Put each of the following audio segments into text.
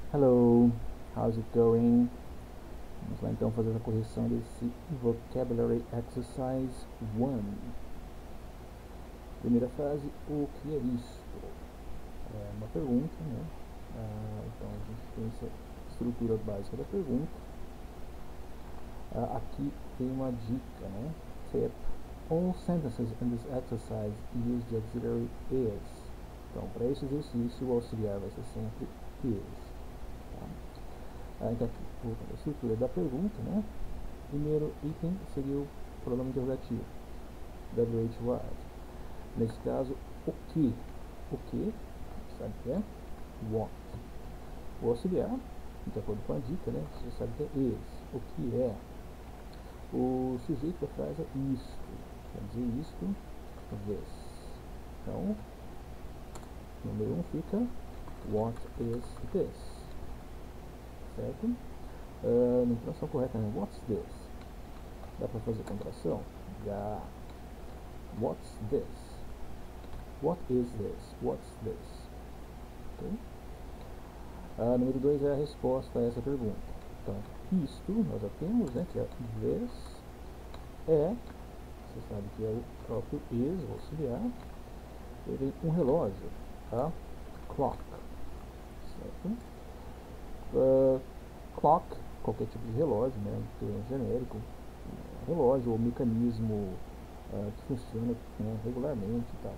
Hello, how's it going? Vamos lá então fazer a correção desse Vocabulary Exercise 1. Primeira frase, o que é isto? É uma pergunta, né? Então a gente tem essa estrutura básica da pergunta. Aqui tem uma dica, né? Tip. All sentences in this exercise use the auxiliary is. Então, para esse exercício, o auxiliar vai ser sempre is. Tá? Então, aqui, a estrutura da pergunta, né? Primeiro item seria o pronome interrogativo, WH word. Nesse caso, o que? O que? Sabe o que é? What. O auxiliar, de acordo com a dica, né? Você sabe que é is. O que é? O sujeito da frase é isto. Quer dizer isto, this. Então, número 1 fica what is this? Certo? Na entonação correta, né? What's this? Dá para fazer contração? Dá. What's this? What is this? What's this? Okay? Número 2 é a resposta a essa pergunta. Então, isto nós já temos, né, que é this, é, você sabe que é o próprio is, o auxiliar, ele um relógio, tá? Clock, certo? Clock, qualquer tipo de relógio, né, um termo genérico, relógio ou mecanismo que funciona, né, regularmente, tá?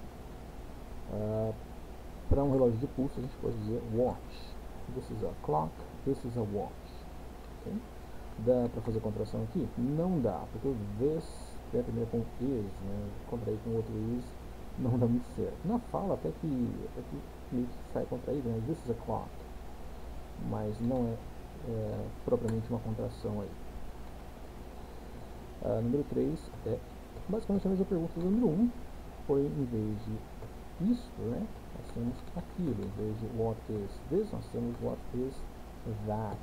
Para um relógio de pulso a gente pode dizer watch. This is a clock, this is a watch. Okay? Dá para fazer contração aqui? Não dá, porque this termina com is, né? Contrair com outro is não dá muito certo. Na fala até que meio que sai contraído, né? This is a clock, mas não é propriamente uma contração aí. Número 3 é basicamente a mesma pergunta do número 1, porém em vez de isto, né, nós temos aquilo. Em vez de what is this, nós temos what is that.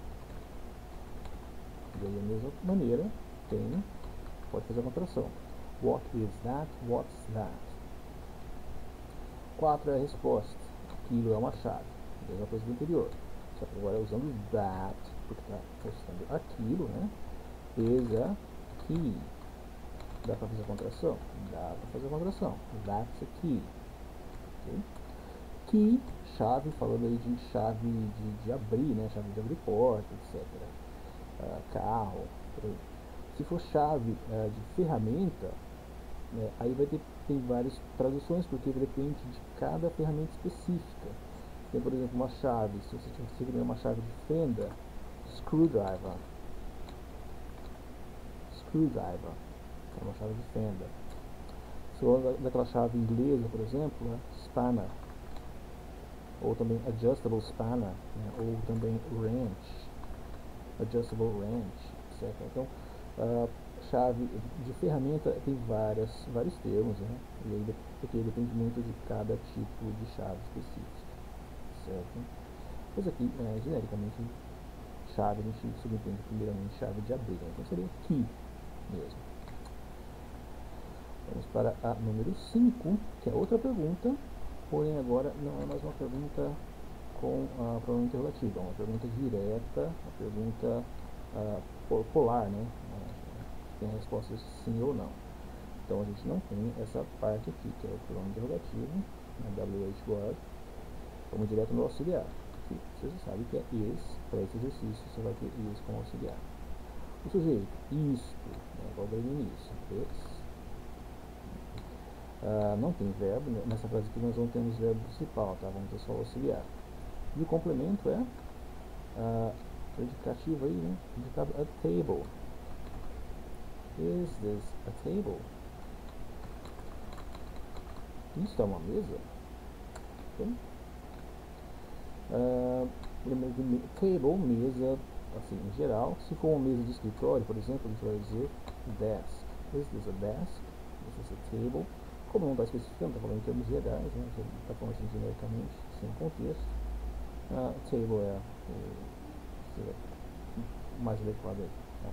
E aí, da mesma maneira, pode fazer a contração. What is that? What's that? 4 é a resposta. Aquilo é uma chave. Mesma coisa do anterior. Só que agora usando that, porque está mostrando aquilo, né? Is a key. Dá para fazer a contração? Dá para fazer a contração. That's a key. Okay? Key, chave, falando aí de chave de abrir, né? Chave de abrir porta, etc. Carro. Se for chave de ferramenta, né, aí tem várias traduções, porque depende de cada ferramenta específica. Tem, por exemplo, uma chave, se você tiver uma chave de fenda, screwdriver. Screwdriver, é uma chave de fenda. Se for daquela chave inglesa, por exemplo, né, spanner. Ou também adjustable spanner, né, ou também wrench, adjustable wrench, etc. Então, chave de ferramenta tem vários termos, né? E aí, porque depende muito de cada tipo de chave específica, certo? Pois aqui, genericamente, chave a gente subentende primeiramente chave de abrir, né? Então seria key mesmo. Vamos para a número 5, que é outra pergunta, porém agora não é mais uma pergunta com pronome interrogativo, é uma pergunta direta, uma pergunta polar, né? Tem a resposta sim ou não. Então a gente não tem essa parte aqui, que é o pronome interrogativo, WH word. Vamos direto no auxiliar. Aqui, você já sabe que é is. Para esse exercício você vai ter is como auxiliar. O sujeito, isto, né, igual no início, this. Não tem verbo, né? Nessa frase aqui nós não temos verbo principal, tá? Vamos ter só o auxiliar. E o complemento é predicativo aí, né? Predicado a table. Is this a table? Isto é uma mesa? Okay. Table, mesa, assim, em geral. Se for uma mesa de escritório, por exemplo, a gente vai dizer desk. Is this a desk? Is this a table? Como não está especificando, está falando em termos gerais, né? Está falando assim genericamente, sem contexto. Table é mais adequado aí. Tá?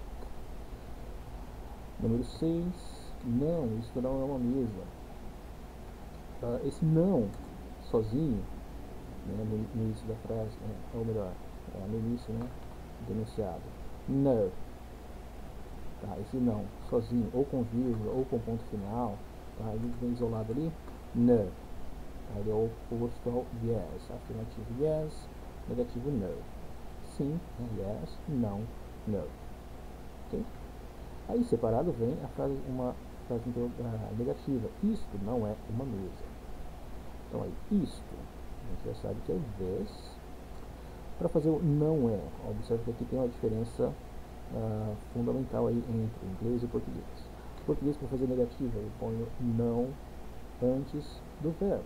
Número 6, não, isso não é uma mesa. Esse não, sozinho, né, no início da frase, né, ou melhor, no início, né, do enunciado. No. Tá, esse não, sozinho, ou com vírgula, ou com ponto final, tá, ele vem isolado ali. No. Tá, ele é o oposto ao yes. Afirmativo yes, negativo no. Sim, yes, não, no. Ok? Aí separado vem a frase, uma frase negativa. Isto não é uma mesa. Então aí, isto, a gente já sabe que é this. Para fazer o não é, observe que aqui tem uma diferença fundamental aí entre o inglês e o português. O português, para fazer negativa, eu ponho não antes do verbo.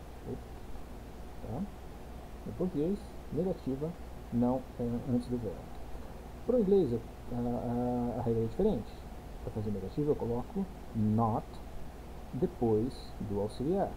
Tá? No português, negativa, não antes do verbo. Para o inglês, a regra é diferente. Para fazer negativa, eu coloco not depois do auxiliar.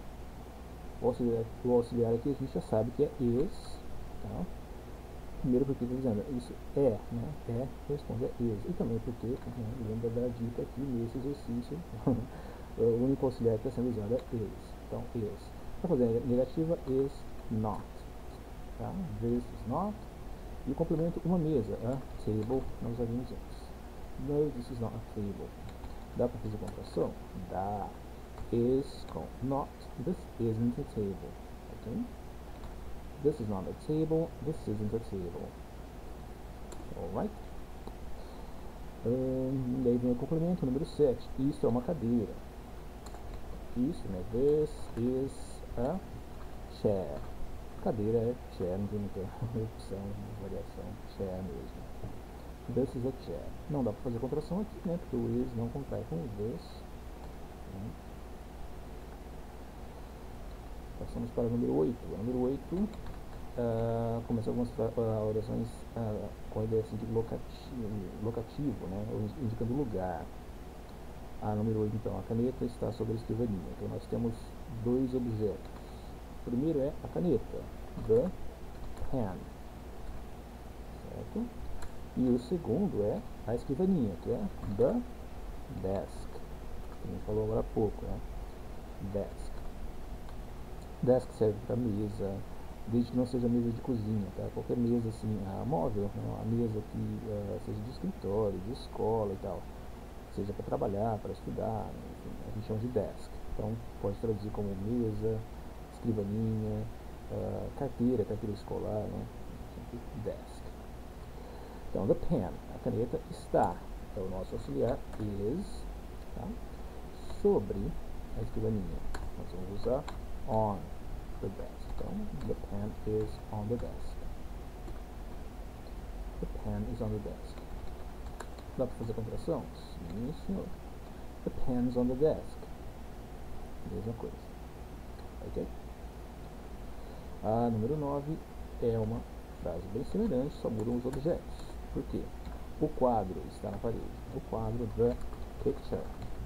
O auxiliar aqui a gente já sabe que é is. Tá? Primeiro porque estou dizendo, isso é, né? É responde a is. E também porque, né, lembra da dica aqui nesse exercício, o único auxiliar que está sendo usado é is. Então, is. Para fazer negativa, is not. Tá? This is not. E o complemento, uma mesa, a table, nós já vimos antes. No, this is not a table. Dá para fazer contração? Dá. Is com not, this isn't a table. Ok? This is not a table, this isn't a table. Alright? Daí vem o complemento número 7. Isso é uma cadeira. Isso, né? This is a chair. Cadeira é chair, não tem muita opção, variação. Chair mesmo. This is a chair. Não dá para fazer contração aqui, né? Porque o is não contrai com o this. Passamos para o número 8. O número 8 começa algumas orações com a ideia assim, de locativo, né? Indicando lugar. A número 8, então, a caneta está sobre a escrivaninha. Então nós temos dois objetos. O primeiro é a caneta, the pen, certo? E o segundo é a escrivaninha, que é the desk, que a gente falou agora há pouco, né? Desk. Desk serve para mesa, desde que não seja mesa de cozinha, tá? Qualquer mesa assim, móvel, né? A mesa que seja de escritório, de escola e tal, seja para trabalhar, para estudar, enfim, a gente chama de desk. Então pode traduzir como mesa, escrivaninha, carteira escolar, né? Desk. Então, the pen, a caneta está, é o nosso auxiliar, is, tá? Sobre a escrivaninha. Nós vamos usar on the desk. Então, the pen is on the desk. The pen is on the desk. Dá para fazer contração? Sim, senhor. The pen's on the desk. Mesma coisa. Ok? A número 9 é uma frase bem semelhante, só mudam os objetos. Por quê? O quadro está na parede. O quadro, the picture.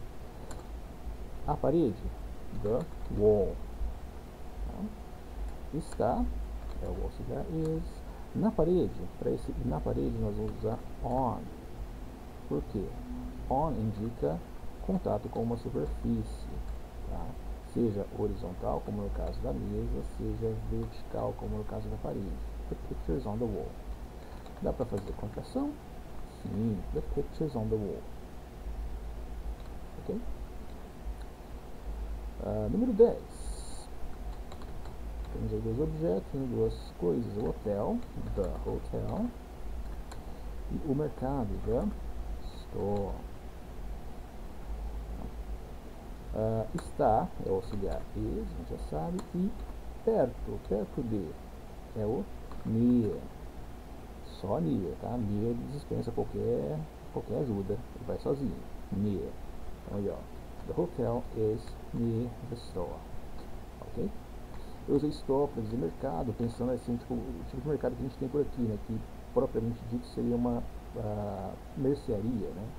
A parede, the wall. Tá? Está, é o auxiliar is. Na parede, para esse na parede nós vamos usar on. Por quê? On indica contato com uma superfície. Tá? Seja horizontal, como no caso da mesa, seja vertical, como no caso da parede. The picture's on the wall. Dá para fazer contração? Sim, the picture's on the wall. Ok? Número 10. Temos aí dois objetos, duas coisas. O hotel, the hotel. E o mercado, the store. Está, é o auxiliar is, a gente já sabe. E perto de, é o near. Só near, tá? Near dispensa qualquer ajuda, ele vai sozinho. Near. Então aí, ó. The hotel is near the store. Ok? Eu usei store para dizer mercado, pensando assim, tipo, o tipo de mercado que a gente tem por aqui, né? Que propriamente dito seria uma mercearia, né?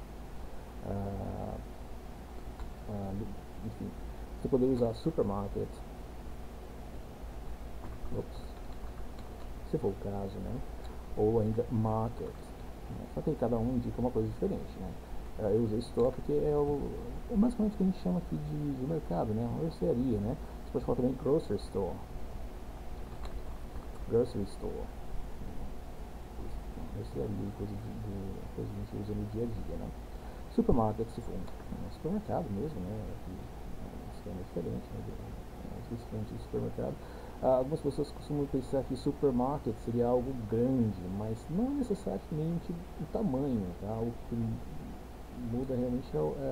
Enfim, você poderia usar supermarket, se for o caso, né? Ou ainda market, né? Só que cada um indica uma coisa diferente, né? Eu usei store porque é basicamente o que a gente chama aqui de mercado, né? Uma mercearia, né? Você pode falar também grocery store, grocery store. Mercearia, coisa que a gente usa no dia a dia, né? Supermarket, se for um supermercado mesmo, né? Um esquema diferente, né? Especificamente de supermercado. Algumas pessoas costumam pensar que supermarket seria algo grande, mas não necessariamente o tamanho, tá? O que muda realmente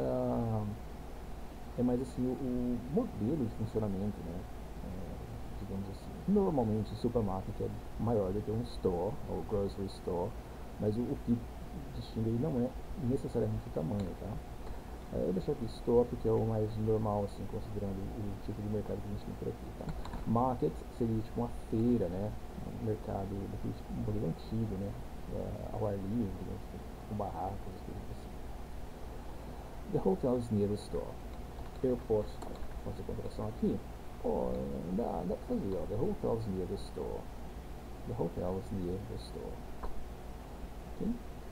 é mais assim o modelo de funcionamento, né? Digamos assim. Normalmente o supermarket é maior do que um store, ou grocery store, mas o que distingue aí não é necessariamente o tamanho, tá? Eu deixo aqui store porque é o mais normal, assim, considerando o tipo de mercado que a gente tem por aqui, tá? Market seria tipo uma feira, né? Um mercado daquele tipo, um modelo antigo, né? Ao ar livre, né? Com barracas, coisas assim. The hotel is near the store. Eu posso fazer comparação aqui? Dá pra fazer, ó. The hotel is near the store. The hotel is near the store. Ok?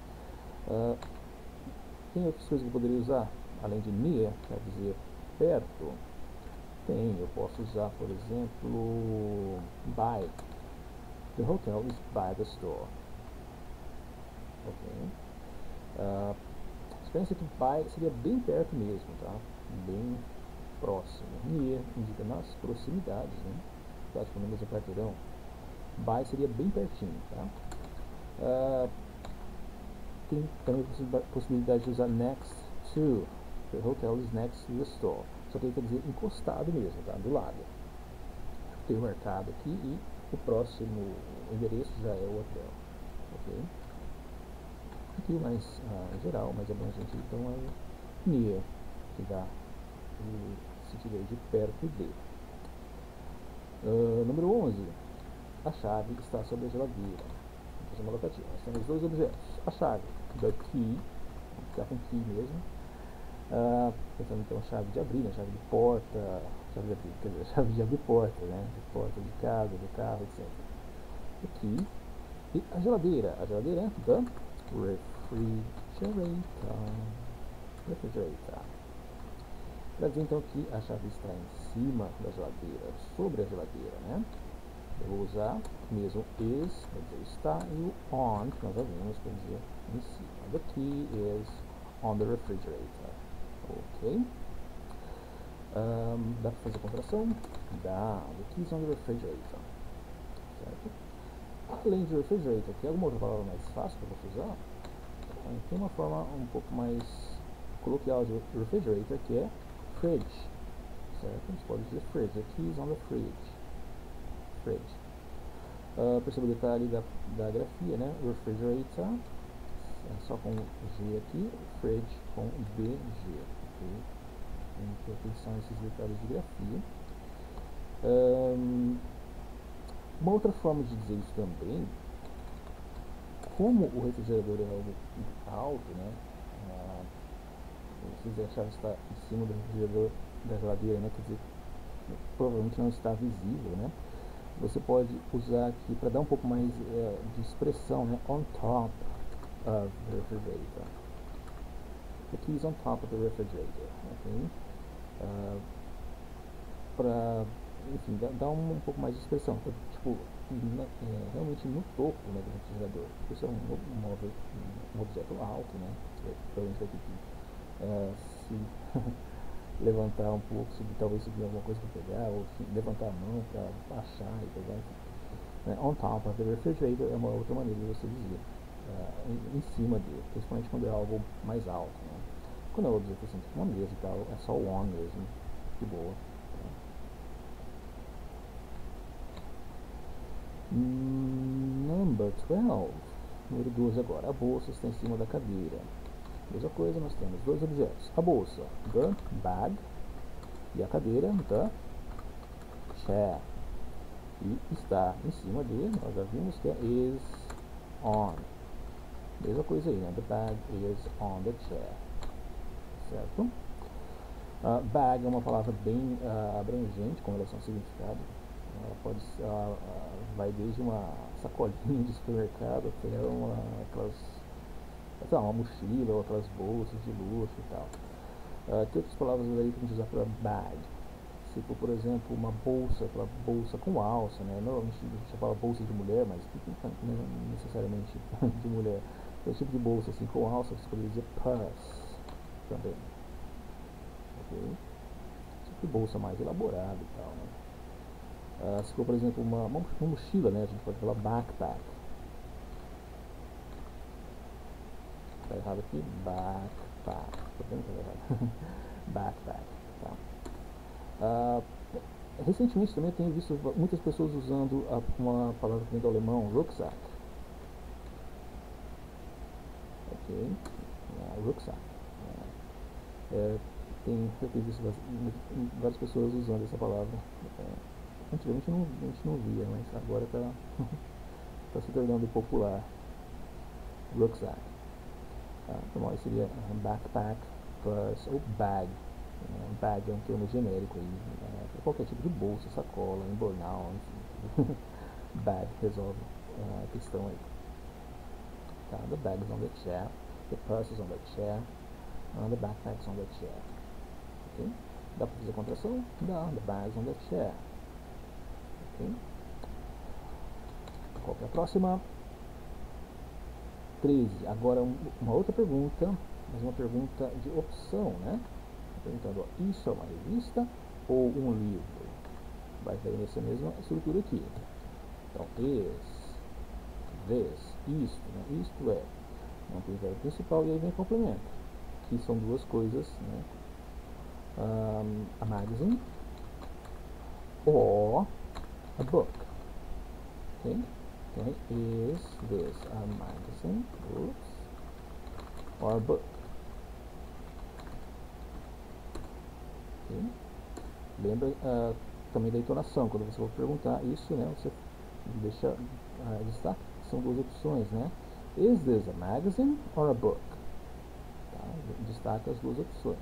Tem outras coisas que eu poderia usar? Além de near, quer dizer perto. Eu posso usar, por exemplo, by. The hotel is by the store. Ok? A experiência que by seria bem perto mesmo, tá? Bem próximo. Near indica nas proximidades, né? Prático no mesmo quarteirão. By seria bem pertinho, tá? Tem também a possibilidade de usar next to. The hotel is next to the store. Só que aí quer dizer encostado mesmo, tá? Do lado. Tem o mercado aqui e o próximo endereço já é o hotel. Ok? Aqui o mais geral, mais abrangente, então é near, que dá o sentido aí de perto de. Número 11. A chave está sobre a geladeira. Vamos fazer uma locativa. Nós temos dois objetos. A chave, the key, que é com key mesmo. Pensando então chave de abrir, né? Chave de porta, chave de abrir, quer dizer, chave de abrir porta, né? De porta de casa, do carro, etc. The key. E a geladeira é the refrigerator. Para dizer então que a chave está em cima da geladeira, sobre a geladeira, né? Eu vou usar mesmo is, para dizer está, e o on, que nós já vimos, para dizer em cima. The key is on the refrigerator. Ok? Dá para fazer comparação? Dá. The key is on the refrigerator. Certo? Além de refrigerator, tem alguma outra palavra mais fácil para você usar? Tem uma forma um pouco mais coloquial de refrigerator, que é fridge. Certo? A gente pode dizer fridge. The key is on the fridge. Fridge. Perceba o detalhe da grafia, né? Refrigerator, só com G aqui, fridge com BG. Okay? Então, atenção a esses detalhes de grafia. Uma outra forma de dizer isso também, como o refrigerador é algo alto, né? Se a chave está em cima do refrigerador da geladeira, né? Quer dizer, provavelmente não está visível, né? Você pode usar aqui para dar um pouco mais de expressão, né? On top of the refrigerator. The key is on top of the refrigerator. Okay? Para, enfim, dar um pouco mais de expressão. Tipo, realmente no topo, né, do refrigerador. Isso é um objeto alto, né? Provavelmente vai ter que se levantar um pouco, talvez subir alguma coisa para pegar, ou levantar a mão para baixar e pegar. On top of the refrigerator é uma outra maneira de você dizer em cima dele, principalmente quando é algo mais alto, né? Quando é um objeto assim, tipo uma mesa e tal, é só o on mesmo, de boa. Number 12. Número 12 agora. A bolsa está em cima da cadeira. Mesma coisa, nós temos dois objetos. A bolsa, the bag, e a cadeira, the chair. E está em cima de, nós já vimos que é is on. Mesma coisa aí, né? The bag is on the chair. Certo? Bag é uma palavra bem abrangente com relação ao significado. Vai desde uma sacolinha de supermercado até uma mochila ou aquelas bolsas de luxo e tal. Tem outras palavras aí que a gente usa para bag. Se for, por exemplo, uma bolsa, aquela bolsa com alça, né? Normalmente a gente fala bolsa de mulher, mas não é necessariamente de mulher. Esse tipo de bolsa assim com alça, você poderia dizer purse também. Ok? Esse tipo de bolsa mais elaborada e tal, né? Se for, por exemplo, uma mochila, né? A gente pode falar backpack. Tá errado aqui, backpack. Tá vendo que tá errado? Backpack, tá? Recentemente também tenho visto muitas pessoas usando uma palavra que vem do alemão, rucksack. Ok? Rucksack. Eu tenho visto várias pessoas usando essa palavra. Antigamente a gente não via, mas agora está se tornando popular. Rucksack. Então, seria backpack, purse ou bag. Bag é um termo genérico aí, para qualquer tipo de bolsa, sacola, embornal, enfim. Bag resolve a questão aí. Tá? The bag is on the chair, the purse is on the chair, the backpack is on the chair. Okay? Dá para fazer contração? Dá. The bag is on the chair. Okay? Qual que é a próxima? 13. Agora uma outra pergunta, mas uma pergunta de opção, né? Perguntando, ó, isso é uma revista ou um livro? Vai cair nessa mesma estrutura aqui. Então, isto, né? Isto é. Não tem verbo principal e aí vem complemento. Que são duas coisas, né? A magazine or a book. Okay? Então, is this a magazine, or a book? Okay? Lembra também da entonação, quando você for perguntar isso, né, você deixa destaque, são duas opções, né? Is this a magazine or a book? Tá? Destaca as duas opções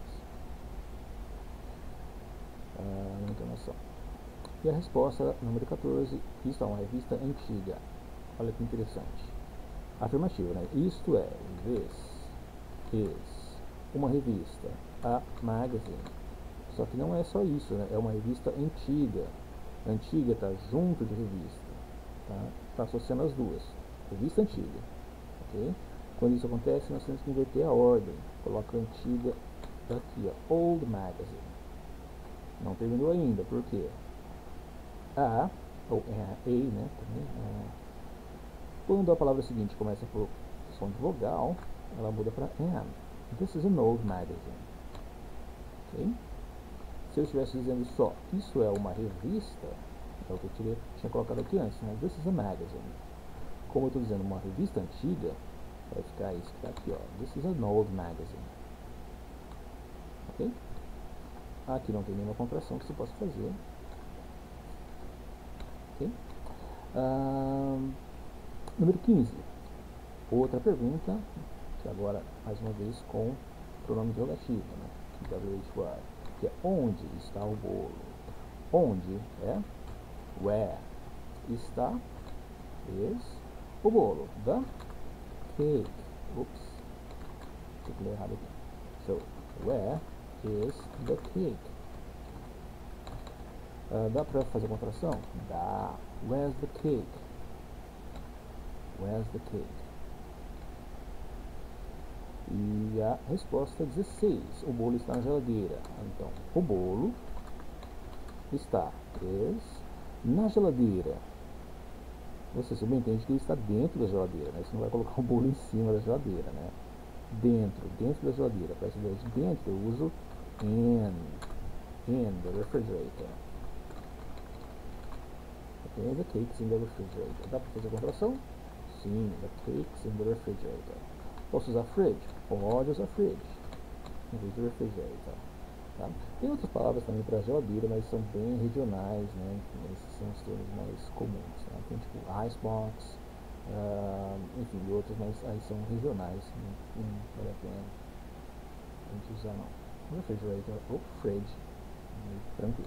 na entonação. E a resposta número 14, isto é uma revista antiga. Olha que interessante. Afirmativo, né? Isto é, this is uma revista, a magazine. Só que não é só isso, né? É uma revista antiga. Antiga está junto de revista. Tá associando as duas. Revista antiga. Okay? Quando isso acontece, nós temos que inverter a ordem. Coloca a antiga aqui, ó. Old magazine. Não terminou ainda, por quê? A, ou a, né? Também, quando a palavra seguinte começa por som de vogal, ela muda para am. This is an old magazine. Ok? Se eu estivesse dizendo só, isso é uma revista, é o que eu tinha colocado aqui antes, né? This is a magazine. Como eu estou dizendo uma revista antiga, vai ficar isso que está aqui, ó. This is an old magazine. Ok? Aqui não tem nenhuma contração que você possa fazer. Ok? Número 15. Outra pergunta, que agora, mais uma vez, com pronome interrogativo, né? WHY, que é onde está o bolo? Onde é where. Está is o bolo. The cake. Oops. Fiquei errado aqui. So, where is the cake? Dá pra fazer contração? Dá. Where's the cake? Where's the cake? E a resposta é 16. O bolo está na geladeira. Então, o bolo está na geladeira. Você subentende que ele está dentro da geladeira, né? Você não vai colocar o bolo em cima da geladeira, né? Dentro da geladeira. Para essa ideia de dentro, eu uso in the refrigerator. Okay, the cake's in the refrigerator. Dá para fazer a contração? Sim, the cake's in the refrigerator. Posso usar fridge? Pode usar fridge em vez de refrigerator. Tá? Tem outras palavras também para geladeira, mas são bem regionais, né? Esses são os termos mais comuns. Tá? Tem tipo icebox, enfim, e outros, mas aí são regionais, não vale a pena a gente usar não. Refrigerator ou fridge, tranquilo.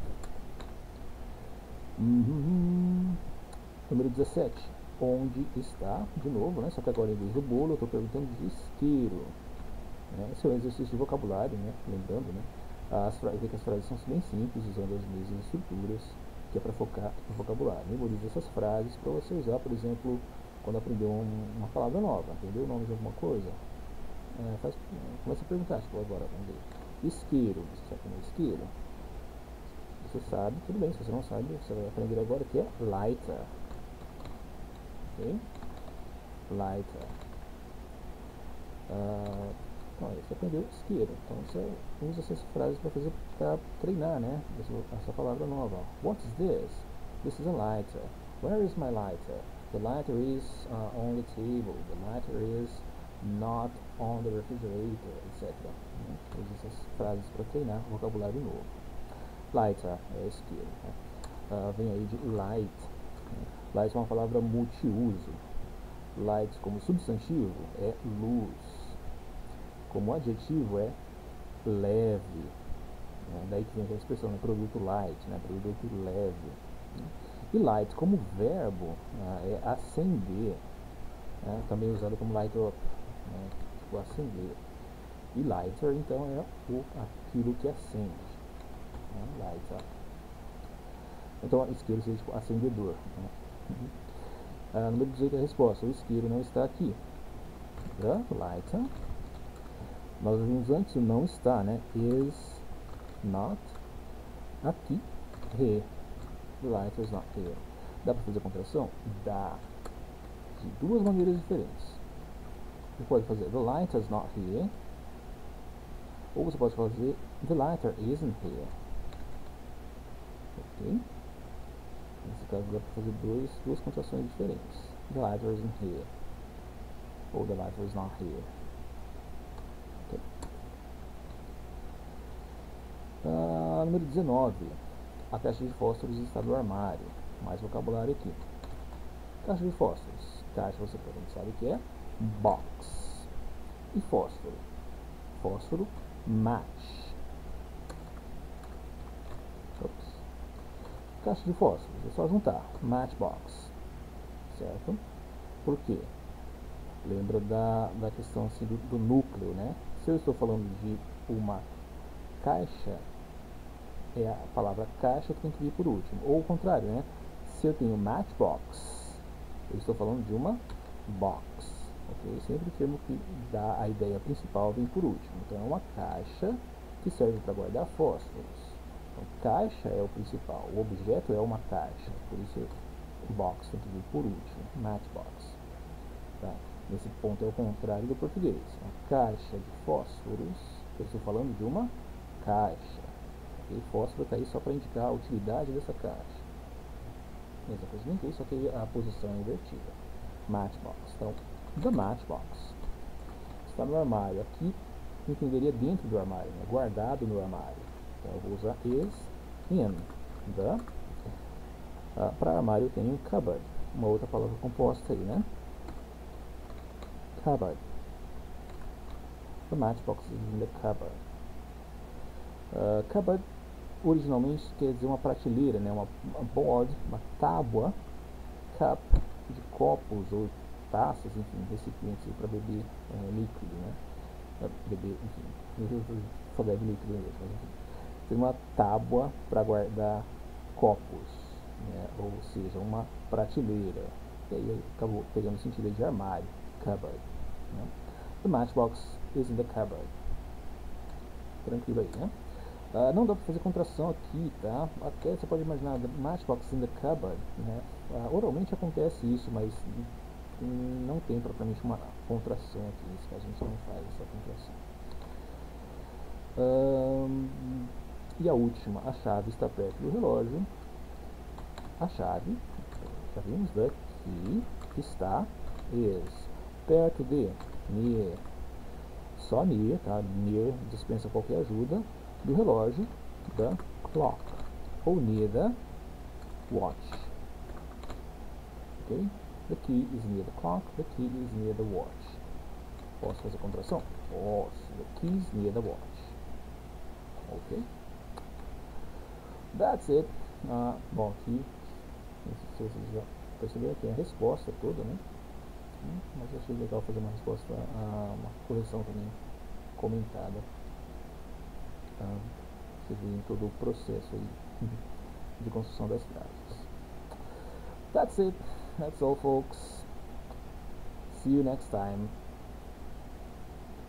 Número 17. Onde está, de novo, né? Só que agora em vez do bolo eu estou perguntando de isqueiro. Esse é um exercício de vocabulário, né? Lembrando, né? Vê que as frases são bem simples, usando as mesmas estruturas, que é para focar no vocabulário. Memorize essas frases para você usar, por exemplo, quando aprender uma palavra nova, entendeu o nome de alguma coisa. Começa a perguntar, tipo, agora, vamos ver. Isqueiro, você sabe como é isqueiro? Você sabe, tudo bem, se você não sabe, você vai aprender agora que é lighter. Ok? Lighter. Então, você aprendeu isqueiro. Então, você usa essas frases para treinar, né? Essa palavra nova. What is this? This is a lighter. Where is my lighter? The lighter is on the table. The lighter is not on the refrigerator, etc. Usa essas frases para treinar vocabulário novo. Lighter é isqueiro. Né? Vem aí de light. Light é uma palavra multiuso. Light como substantivo é luz. Como adjetivo é leve. Né? Daí que vem a expressão, né? Produto light, né? Produto leve. Né? E light como verbo é acender. Né? Também usado como light up. Né? Tipo acender. E lighter então é aquilo que acende. Né? Lighter. Então isqueiro seria tipo acendedor. Né? Número 18 é a resposta. O isqueiro não está aqui. The lighter. Nós vimos antes o não está, né? Is not aqui. Here. The lighter is not here. Dá para fazer a contração? Dá. De duas maneiras diferentes. Você pode fazer the lighter is not here. Ou você pode fazer the lighter isn't here. Ok? Nesse caso dá para fazer duas contrações diferentes. The lighter isn't here. Ou the lighter is not here. Okay. Número 19. A caixa de fósforos está no armário. Mais vocabulário aqui. Caixa de fósforos. Caixa você provavelmente sabe que é box. E fósforo. Fósforo, match. Ops. Caixa de fósforos, é só juntar. Matchbox. Certo? Por quê? Lembra da questão assim, do núcleo, né? Se eu estou falando de uma caixa, é a palavra caixa que tem que vir por último. Ou o contrário, né? Se eu tenho matchbox, eu estou falando de uma box. Okay? Sempre o termo que dá a ideia principal vem por último. Então é uma caixa que serve para guardar fósforos. Então caixa é o principal, o objeto é uma caixa. Por isso box tem que vir por último. Matchbox. Tá? Nesse ponto é o contrário do português. A caixa de fósforos, eu estou falando de uma caixa. Okay? Fósforo está aí só para indicar a utilidade dessa caixa. Mesma coisa nem só que a posição é invertida. Matchbox. Então, the matchbox está no armário. Aqui entenderia dentro do armário, né? Guardado no armário. Então eu vou usar is in the. Para armário eu tenho cupboard, uma outra palavra composta aí, né? Cupboard. The matchbox is in the cupboard. Cupboard originalmente quer dizer uma prateleira, né? Uma board, uma tábua, cup de copos ou taças, enfim, recipientes para beber líquido, né? Pra beber, enfim, só bebe líquido mesmo, mas enfim. Tem uma tábua para guardar copos, né? Ou seja, uma prateleira. E aí acabou pegando o sentido de armário, cupboard. Né? The matchbox is in the cupboard. Tranquilo aí, né? Não dá para fazer contração aqui, tá? Até você pode imaginar, the matchbox in the cupboard, né? Oralmente acontece isso, mas não tem propriamente uma contração aqui, nesse caso a gente não faz essa contração. E a última, a chave está perto do relógio. A chave, já vimos, the key, está, is, perto de, near, só near, tá? Near dispensa qualquer ajuda, do relógio, the clock, ou near the watch. Ok? The key is near the clock, the key is near the watch. Posso fazer contração? Posso. The key is near the watch. Ok? That's it. Bom, aqui, não sei se vocês já perceberam aqui a resposta toda, né? Mas eu achei legal fazer uma resposta, uma correção também comentada. Você vê em todo o processo aí de construção das casas. That's it. That's all, folks. See you next time.